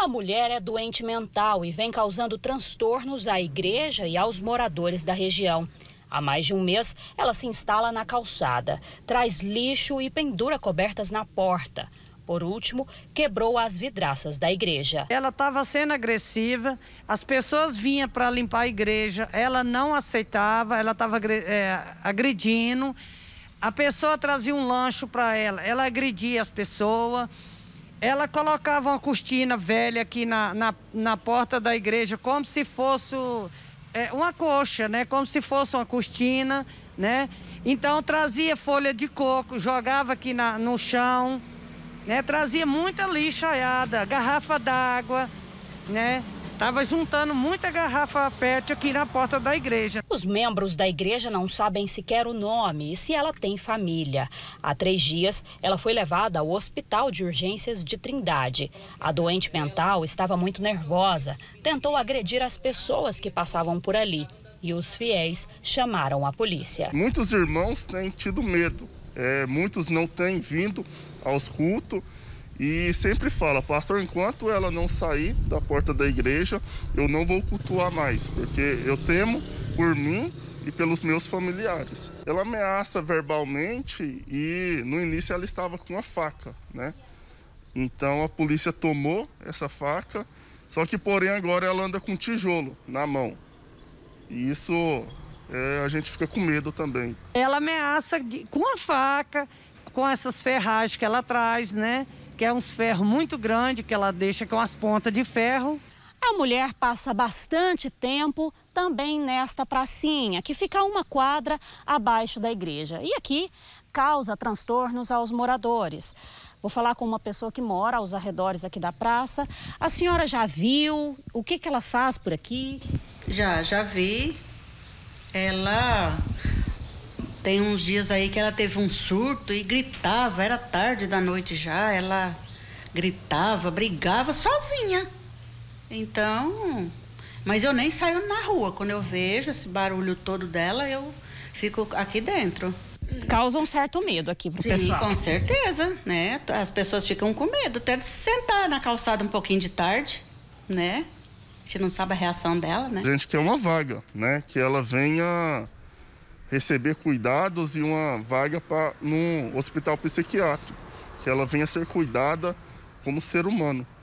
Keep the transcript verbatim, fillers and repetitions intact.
A mulher é doente mental e vem causando transtornos à igreja e aos moradores da região. Há mais de um mês, ela se instala na calçada, traz lixo e pendura cobertas na porta. Por último, quebrou as vidraças da igreja. Ela estava sendo agressiva, as pessoas vinham para limpar a igreja, ela não aceitava, ela estava é, agredindo. A pessoa trazia um lanche para ela, ela agredia as pessoas. Ela colocava uma cortina velha aqui na, na, na porta da igreja, como se fosse é, uma coxa, né? Como se fosse uma cortina, né? Então trazia folha de coco, jogava aqui na, no chão. Né, trazia muita lixaiada, garrafa d'água, né? Tava juntando muita garrafa pet aqui na porta da igreja. Os membros da igreja não sabem sequer o nome e se ela tem família. Há três dias, ela foi levada ao Hospital de Urgências de Trindade. A doente mental estava muito nervosa, tentou agredir as pessoas que passavam por ali e os fiéis chamaram a polícia. Muitos irmãos têm tido medo, é, muitos não têm vindo aos cultos e sempre fala, pastor, enquanto ela não sair da porta da igreja, eu não vou cultuar mais, porque eu temo por mim e pelos meus familiares. Ela ameaça verbalmente e no início ela estava com uma faca, né? Então a polícia tomou essa faca, só que porém agora ela anda com tijolo na mão. E isso é, a gente fica com medo também. Ela ameaça de, com a faca, com essas ferragens que ela traz, né? Que é uns ferros muito grandes que ela deixa com as pontas de ferro. A mulher passa bastante tempo também nesta pracinha, que fica a uma quadra abaixo da igreja. E aqui causa transtornos aos moradores. Vou falar com uma pessoa que mora aos arredores aqui da praça. A senhora já viu? O que que ela faz por aqui? Já, já vi. Ela... Tem uns dias aí que ela teve um surto e gritava, era tarde da noite já, ela gritava, brigava sozinha. Então, mas eu nem saio na rua, quando eu vejo esse barulho todo dela, eu fico aqui dentro. Causa um certo medo aqui pro Sim, pessoal. com certeza, né? As pessoas ficam com medo até de sentar na calçada um pouquinho de tarde, né? A gente não sabe a reação dela, né? A gente quer uma vaga, né? Que ela venha receber cuidados e uma vaga para num hospital psiquiátrico, que ela venha ser cuidada como ser humano.